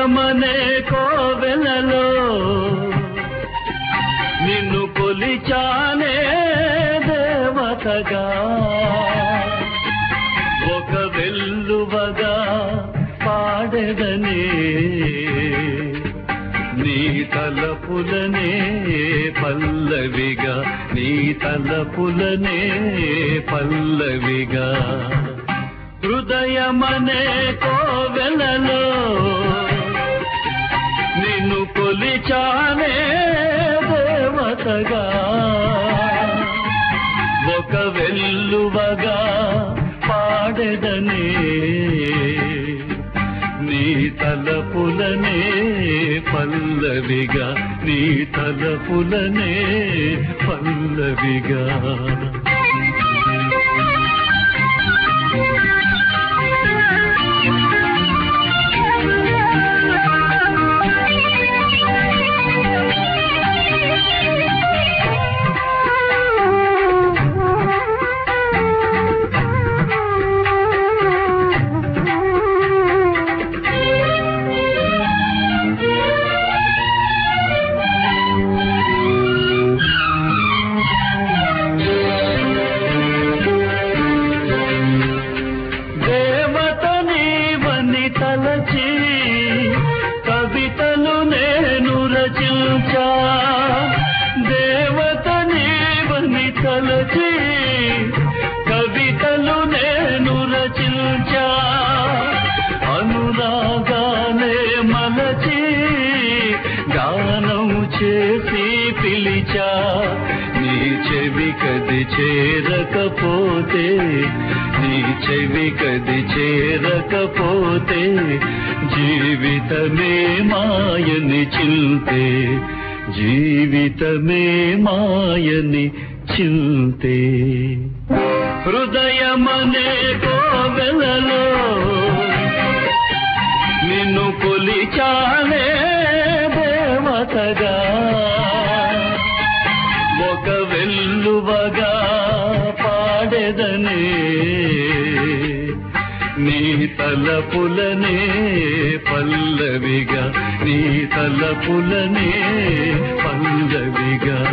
హృదయమనే కోవెలలో నిన్ను కొలిచానే దేవతగా, ఒక వెల్లువగా పాడెదనే నీ తలపులనే పల్లవిగా, నీ తలపులనే పల్లవిగా. హృదయమనే కోవెలలో నిన్ను కొలిచానే దేవతగా, ఒక వెల్లువగా పాడెదనే నీ తలపులనే పల్లవిగా, నీ తలపులనే పల్లవిగా. తలచి కవితలు నేను రచించా, దేవత నీవని తలచి కవితలు నేను రచించా. అనురాగానే మలచి గానం చేసి పిలిచా, నీ చెవి కది చేరకపోతే, నీ చెవి కది చేరకపోతే జీవితమే మాయని చింతే, జీవితమే మాయని చింతే. హృదయమనే కోవెలలో నిన్ను కొలిచానే దేవతగా, ఒక వెల్లువగా పాడెదనే నీ తలపులనే పల్లవిగా, నీ తలపులనే పల్లవిగా.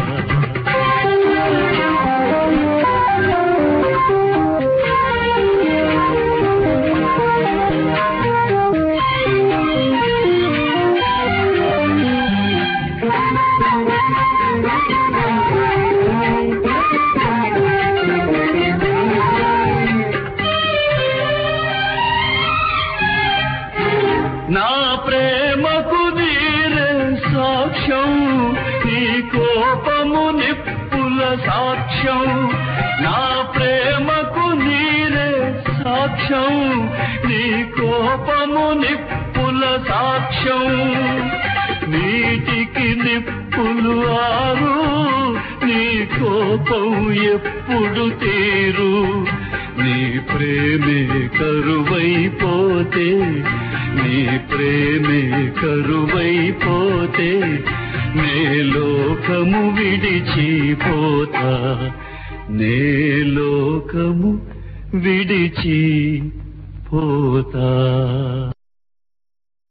నా ప్రేమకు నీరే సాక్ష్యం, నీ కోపము నిప్పుల సాక్ష్యం. నా ప్రేమకు నీరే సాక్ష్యం, నీ కోపము నిప్పుల సాక్ష్యం. నీటికి నిప్పులు ఆరు, నీ కోపం ఎప్పుడు తీరు. నీ ప్రేమే కరువైపోతే, నీ ప్రేమే కరువైపోతే నే లోకము విడిచిపోతా, నే లోకము విడిచిపోతా.